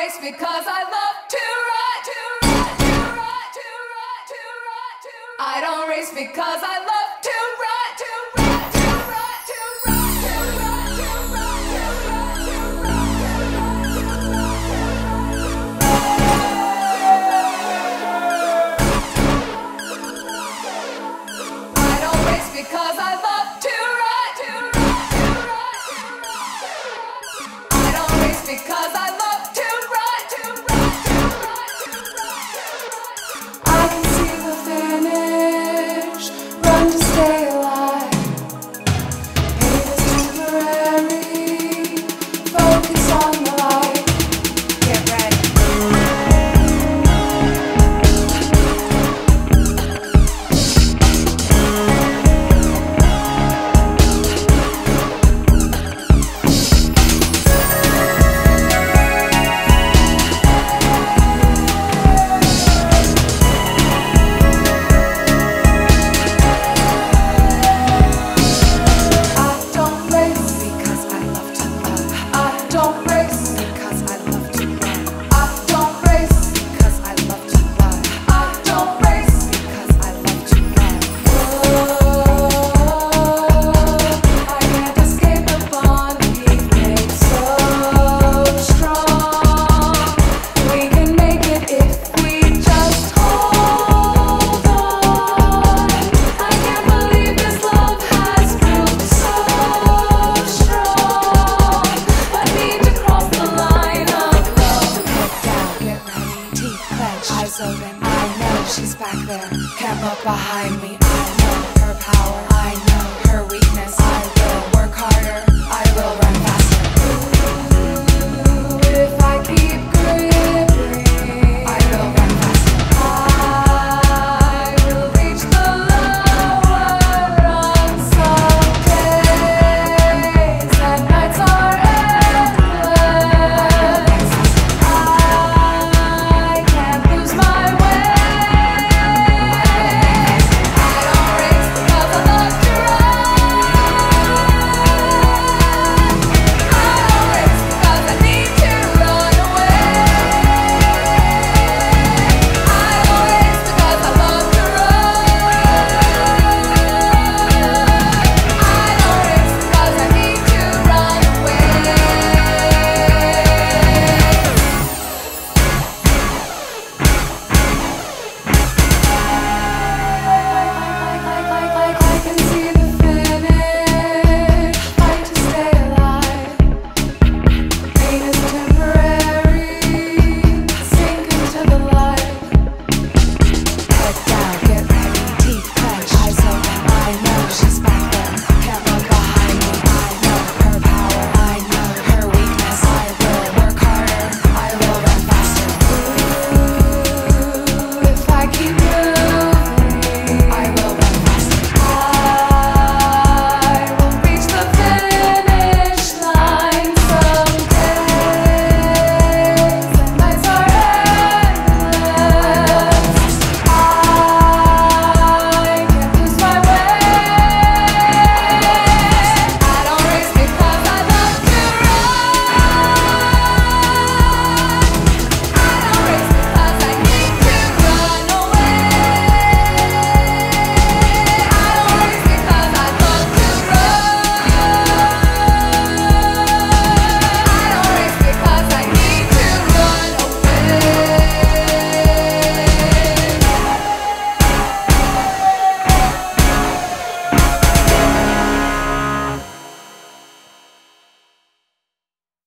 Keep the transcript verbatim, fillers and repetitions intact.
race because I love to ride, to ride, to ride, to ride, to ride, to ride. I don't race because I love to ride, to ride, to ride, to ride, to ride, to ride, to ride, to ride. I don't race because I love to ride, to ride, to ride, to ride, to ride. I don't race because I love to ride, to ride, to ride, to ride, to ride. I can see the finish, run to stay alive. Pain is temporary, focus on the light. Get ready. Eyes open, I know she's back there. Can't look behind me. I know her power, I know her weakness. I will work harder, I will run